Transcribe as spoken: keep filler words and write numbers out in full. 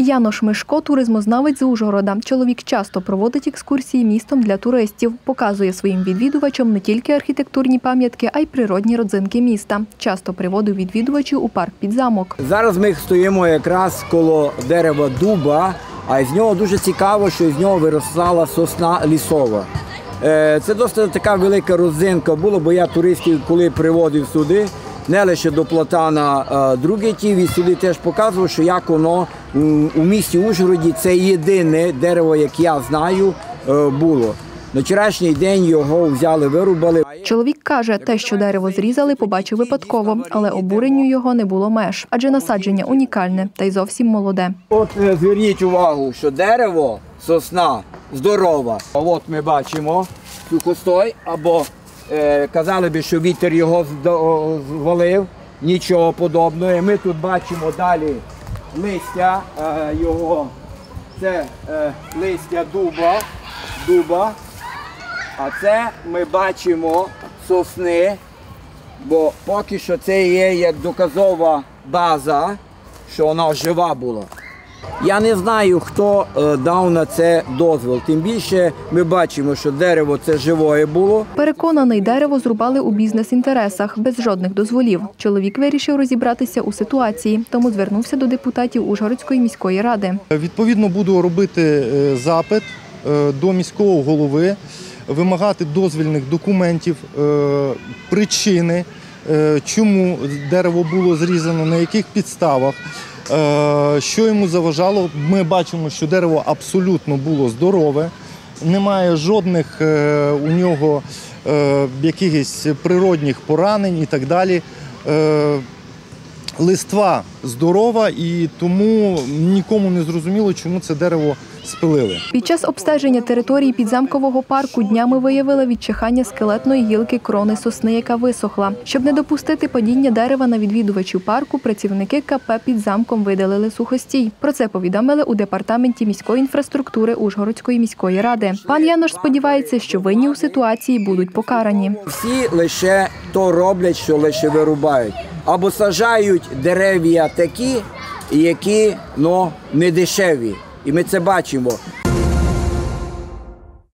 Янош Мишко – туризмознавець з Ужгорода. Чоловік часто проводить екскурсії містом для туристів. Показує своїм відвідувачам не тільки архітектурні пам'ятки, а й природні родзинки міста. Часто приводив відвідувачів у парк Підзамок. Зараз ми стоїмо якраз коло дерева дуба, а з нього дуже цікаво, що з нього виростала сосна лісова. Це досить така велика родзинка була, бо я туристів, коли приводив сюди, не лише до Платана Другетів, і сюди теж показував, що як воно у місті Ужгороді це єдине дерево, як я знаю, було. На вчорашній день його взяли, вирубали. Чоловік каже, те, що дерево зрізали, побачив випадково, але обуренню його не було меж, адже насадження унікальне та й зовсім молоде. От зверніть увагу, що дерево, сосна, здорова. От ми бачимо сухостой, або е, казали би, що вітер його звалив, нічого подобного. Ми тут бачимо далі листя е, його, це е, листя дуба, дуба. А це ми бачимо сосни, бо поки що це є як доказова база, що вона жива була. Я не знаю, хто дав на це дозвіл. Тим більше ми бачимо, що дерево це живе було. Переконаний, дерево зрубали у бізнес-інтересах, без жодних дозволів. Чоловік вирішив розібратися у ситуації, тому звернувся до депутатів Ужгородської міської ради. Відповідно, буду робити запит до міського голови, вимагати дозвільних документів, причини, чому дерево було зрізано, на яких підставах, що йому заважало. Ми бачимо, що дерево абсолютно було здорове, немає жодних у нього якихось природних поранень і так далі. Листва здорова, і тому нікому не зрозуміло, чому це дерево спилили. Під час обстеження території Підзамкового парку днями виявили відчихання скелетної гілки крони сосни, яка висохла. Щоб не допустити падіння дерева на відвідувачів парку, працівники ка пе «Під замком» видалили сухостій. Про це повідомили у департаменті міської інфраструктури Ужгородської міської ради. Пан Янош сподівається, що винні у ситуації будуть покарані. Всі лише то роблять, що лише вирубають. Або саджають дерев'я такі, які ну, не дешеві. І ми це бачимо.